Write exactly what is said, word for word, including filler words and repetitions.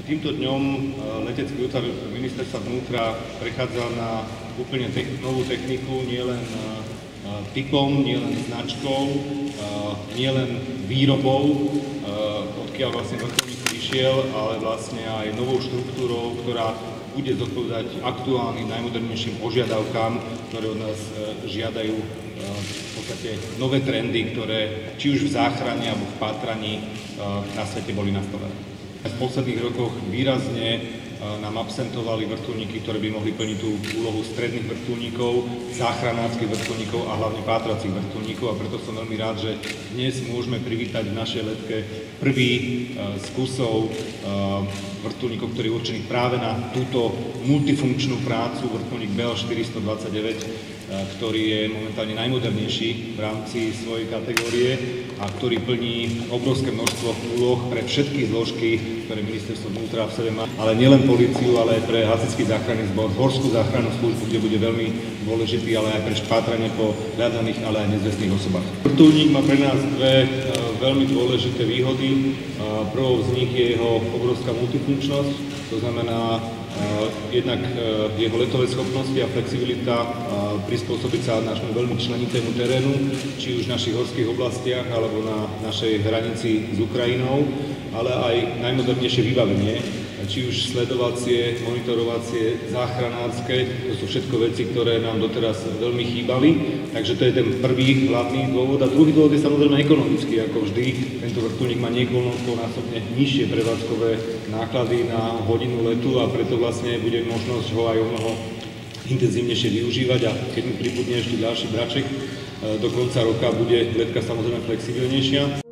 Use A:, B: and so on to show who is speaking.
A: Týmto dňom letecký útvar ministerstva vnútra prechádza na úplne te novú techniku, nielen typom, nielen značkou, nielen výrobou, odkiaľ vlastne vrtuľník prišiel, ale vlastne aj novou štruktúrou, ktorá bude zodpovedať aktuálnym, najmodernejším požiadavkám, ktoré od nás žiadajú v podstate nové trendy, ktoré či už v záchrane alebo v pátraní na svete boli nastavené. V posledných rokoch výrazne nám absentovali vrtuľníky, ktoré by mohli plniť tú úlohu stredných vrtuľníkov, záchranárskych vrtuľníkov a hlavne pátracích vrtuľníkov, a preto som veľmi rád, že dnes môžeme privítať v našej letke prvý z kusov vrtuľníkov, ktorý je určený práve na túto multifunkčnú prácu, vrtuľník bé el štyristodvadsaťdeväť, ktorý je momentálne najmodernejší v rámci svojej kategórie a ktorý plní obrovské množstvo úloh pre všetky zložky, ktoré ministerstvo vnútra v sebe má, ale nielen políciu, ale aj pre hasičský záchranný zbor, horskú záchrannú službu, kde bude veľmi dôležitý, ale aj pre špátranie po hľadaných, ale aj nezvestných osobách. Vrtuľník má pre nás dve veľmi dôležité výhody. Prvou z nich je jeho obrovská multifunkčnosť, to znamená jednak jeho letové schopnosti a flexibilita prispôsobiť sa našemu veľmi členitému terénu, či už v našich horských oblastiach alebo na našej hranici s Ukrajinou, ale aj najmodernejšie vybavenie, či už sledovacie, monitorovacie, záchranárske, to sú všetko veci, ktoré nám doteraz veľmi chýbali. Takže to je ten prvý hlavný dôvod. A druhý dôvod je samozrejme ekonomický, ako vždy. Tento vrtuľník má niekoľkonásobne nižšie prevádzkové náklady na hodinu letu a preto vlastne bude možnosť ho aj o mnoho intenzívnejšie využívať, a keď mi pribudne ešte ďalší braček, do konca roka bude letka samozrejme flexibilnejšia.